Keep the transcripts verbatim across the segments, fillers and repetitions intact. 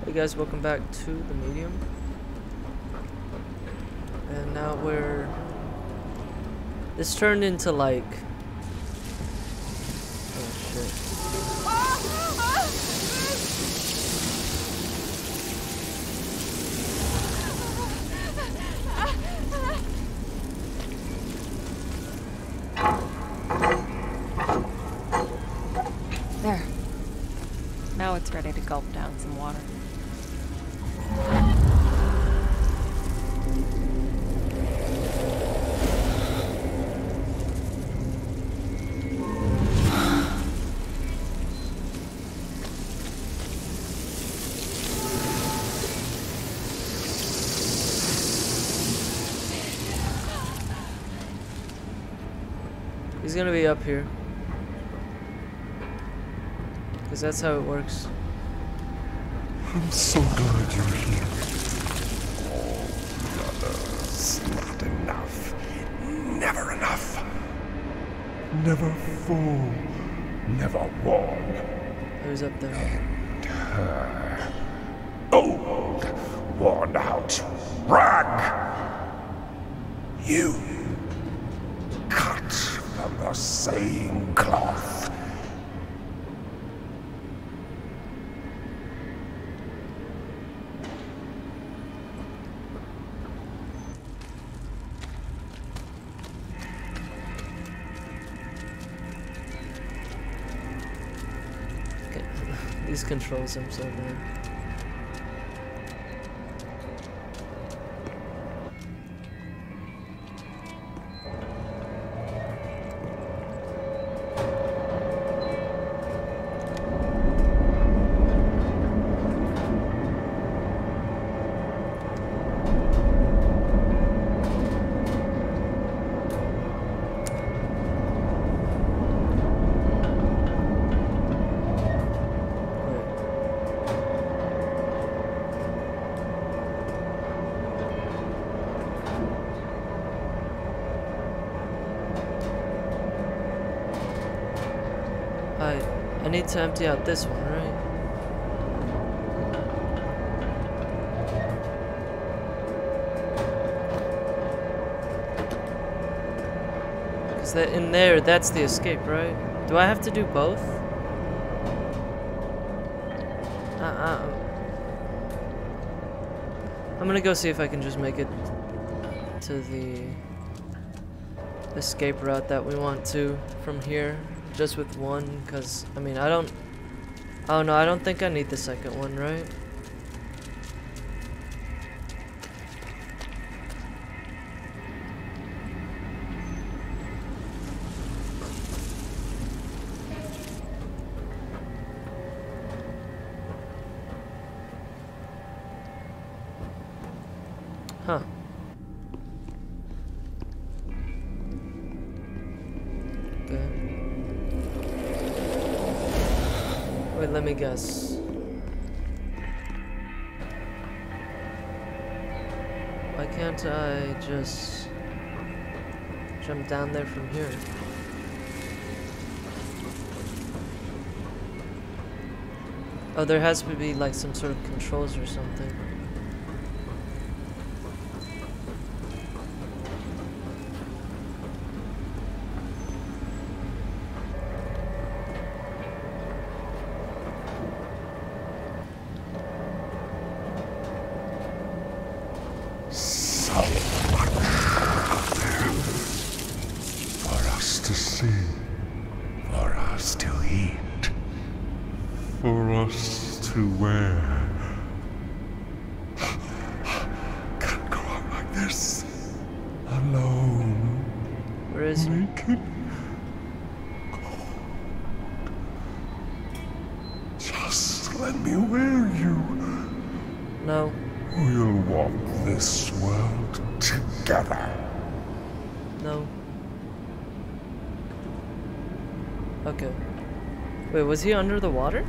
Hey guys, welcome back to the medium. And now we're... This turned into like... Oh shit. There. Now it's ready to gulp down some water. He's gonna be up here. Because that's how it works. I'm so glad you're here. Oh, brothers, not enough. Never enough. Never full. Never warm. Who's up there? And her. Old, worn out rag. You. Cut from the same cloth. These controls I'm so bad. I need to empty out this one, right? Because that in there, that's the escape, right? Do I have to do both? Uh-uh. I'm gonna go see if I can just make it to the escape route that we want to from here. Just with one, because, I mean, I don't... Oh, no, I don't think I need the second one, right? Huh. Wait, let me guess. Why can't I just jump down there from here? Oh, there has to be like some sort of controls or something. For us to wear. Can't go out like this. Alone. Where is he? Naked. Cold. Just let me wear you. No. We'll walk this world together. No. Okay. Wait, was he under the water?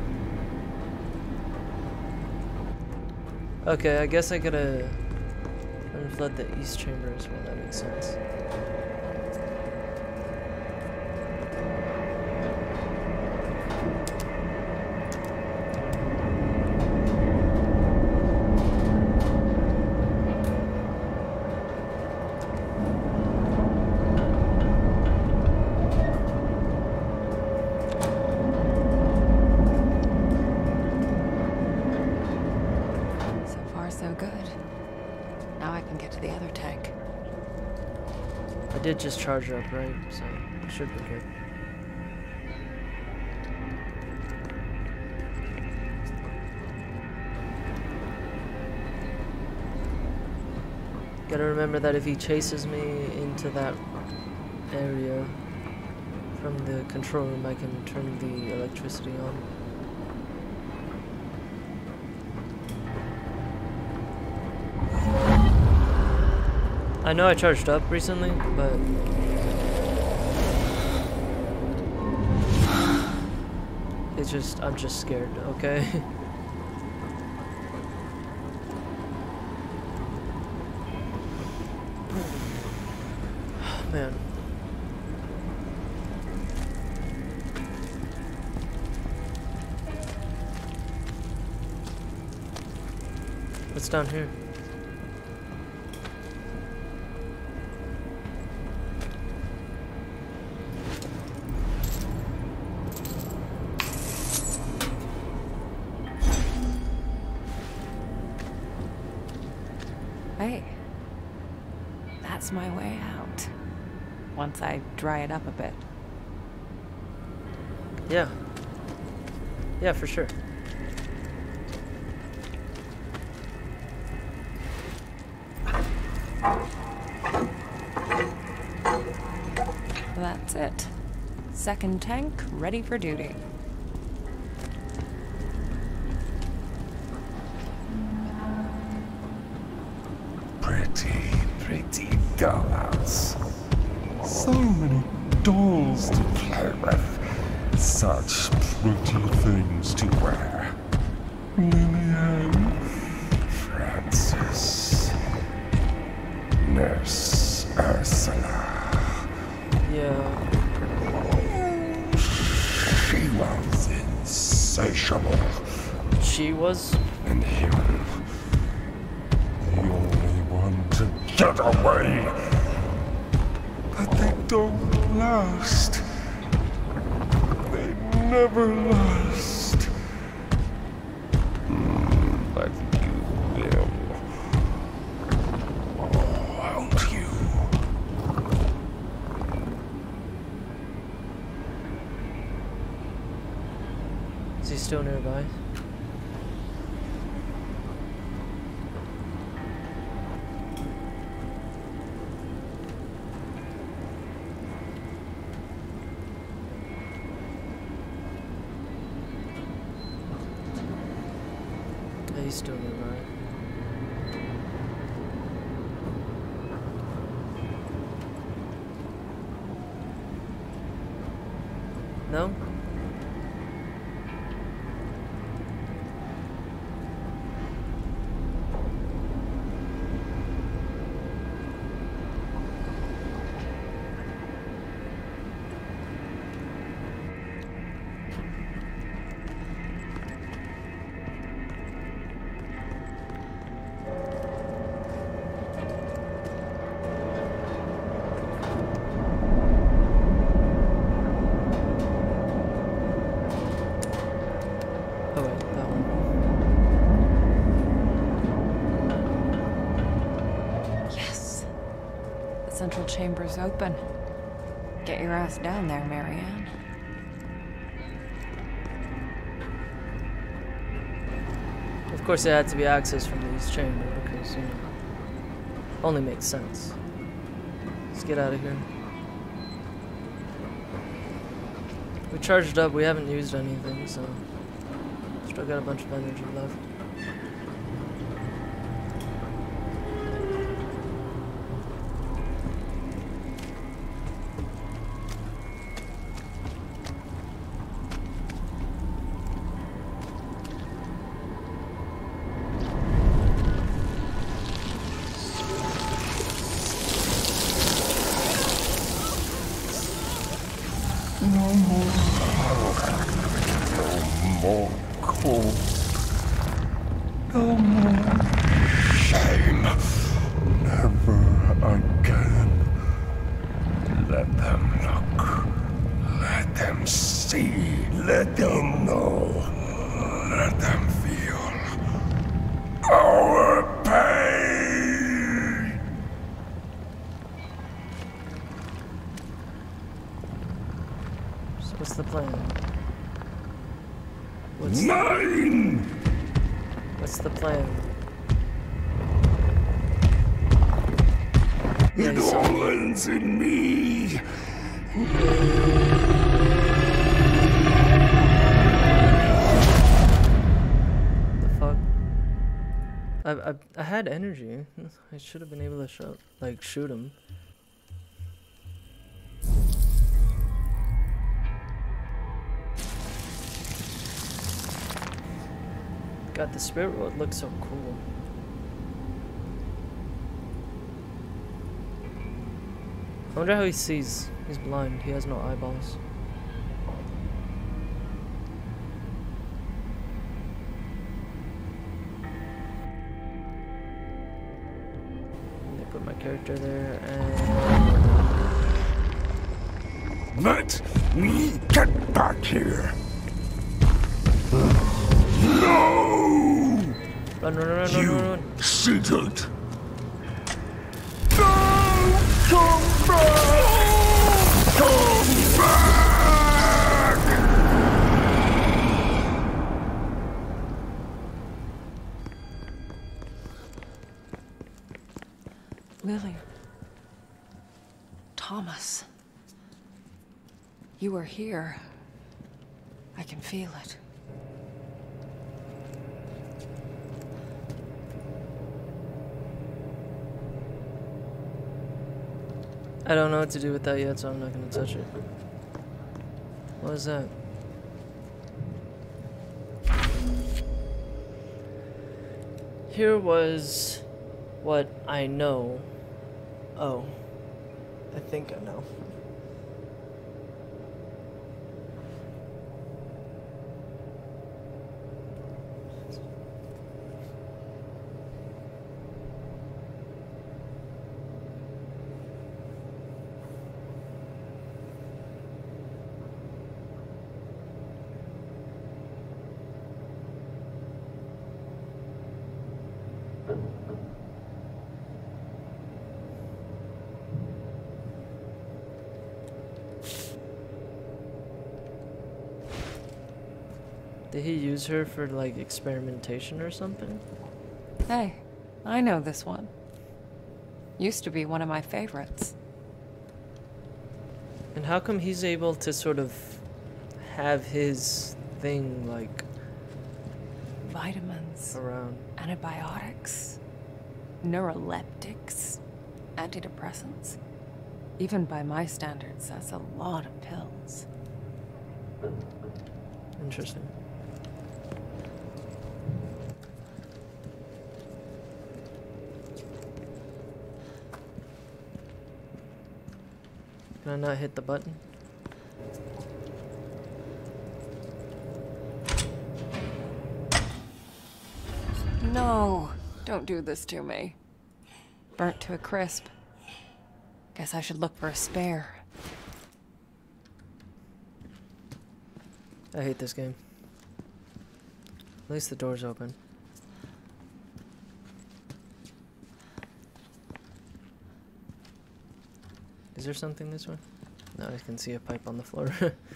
Okay, I guess I gotta unflood the east chamber as well. That makes sense. good. Now I can get to the other tank. I did just charge up, right? So it should be good. Gotta remember that if he chases me into that area from the control room, I can turn the electricity on. I know I charged up recently, but it's just, I'm just scared, okay? Oh, man. What's down here? Hey, that's my way out. Once I dry it up a bit. Yeah. Yeah, for sure. That's it. Second tank ready for duty. Pretty, pretty girls. So many dolls to play with. Such pretty things to wear. Lillian, Francis, Nurse Ursula. Yeah. She was insatiable. She was? And him, the only one to get away. But they don't last. They never last. Mm, but you will. Won't you? Is he still nearby? Yeah, he's still nearby. No? Oh wait, that one. Yes. The central chamber's open. Get your ass down there, Marianne. Of course it had to be accessed from the east chamber because, you know, only makes sense. Let's get out of here. We charged up, we haven't used anything, so still got a bunch of energy left. No more hunger. No more cold. No more shame. Never again. Let them look. Let them see. Let them know. Let them feel our pain. plan. Yeah, It he saw all ends in me. The fuck? I, I, I had energy. I should have been able to shoot, like, shoot him. God, the spirit world looks so cool. I wonder how he sees. He's blind. He has no eyeballs. They put my character there and... Let me get back here. No! Run, run, run, run, You run, run. cheated. No! Come back! Come back! Lily. Thomas. You are here. I can feel it. I don't know what to do with that yet, so I'm not gonna touch it. What is that? Here was what I know. Oh. I think I know. Did he use her for, like, experimentation or something? Hey, I know this one. Used to be one of my favorites. And how come he's able to sort of have his thing, like, Vitamins, around? antibiotics, neuroleptics, antidepressants. Even by my standards, that's a lot of pills. Interesting. Can I not hit the button? No, don't do this to me. Burnt to a crisp. Guess I should look for a spare. I hate this game. At least the door's open. Is there something this way? No, I can see a pipe on the floor.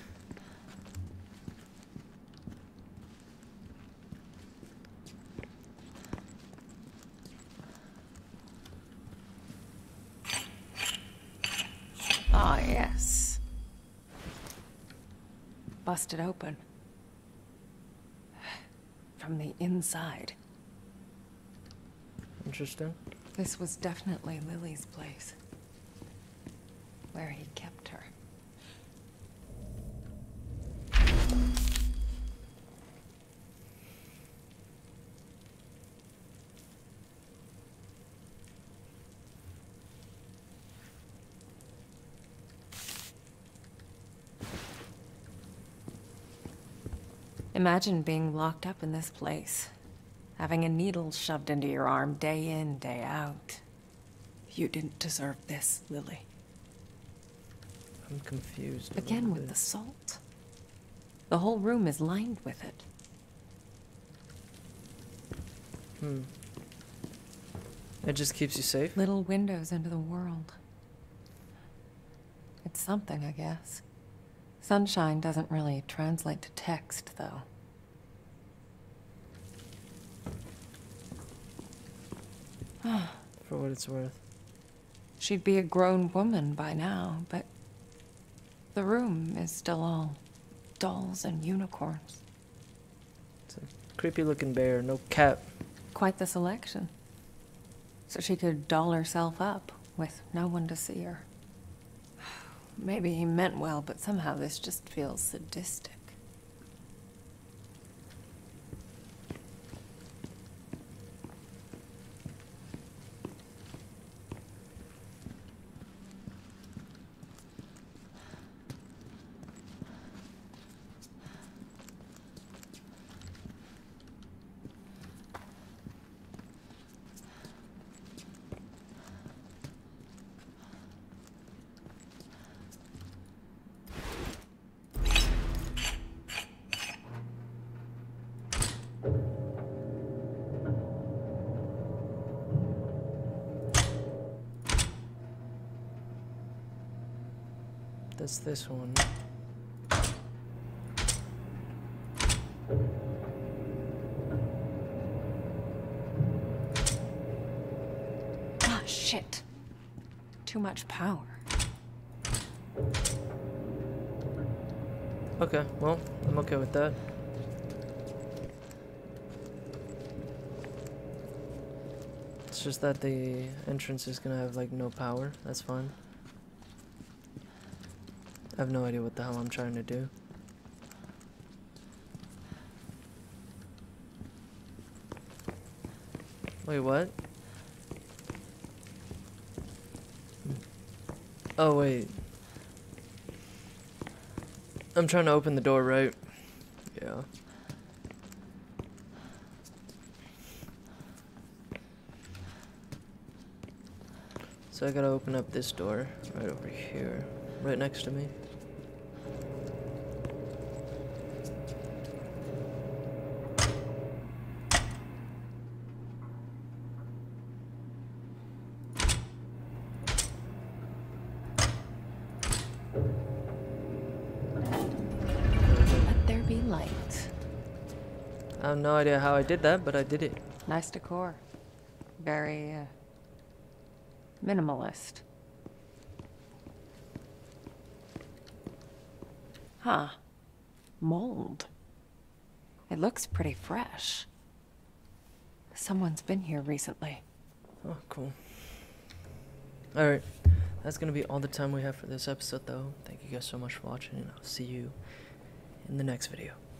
Ah, yes. Busted open. From the inside. Interesting. This was definitely Lily's place. Where he kept her. Imagine being locked up in this place. Having a needle shoved into your arm day in, day out. You didn't deserve this, Lily. I'm confused. Again with the salt. The whole room is lined with it. Hmm. It just keeps you safe? Little windows into the world. It's something, I guess. Sunshine doesn't really translate to text, though. For what it's worth. She'd be a grown woman by now, but the room is still all dolls and unicorns. It's a creepy looking bear, no cap. Quite the selection. So she could doll herself up with no one to see her. Maybe he meant well, but somehow this just feels sadistic. That's this one. Ah, shit. Too much power. Okay, well, I'm okay with that. It's just that the entrance is gonna have like no power. That's fine. I have no idea what the hell I'm trying to do. Wait, what? Oh, wait. I'm trying to open the door, right? Yeah. So I gotta open up this door right over here, right next to me. Let there be light. I have no idea how I did that, but I did it. Nice decor. Very, uh, minimalist. Huh. Mold. It looks pretty fresh. Someone's been here recently. Oh, cool. Alright, that's gonna be all the time we have for this episode, though. Thank you guys so much for watching, and I'll see you in the next video.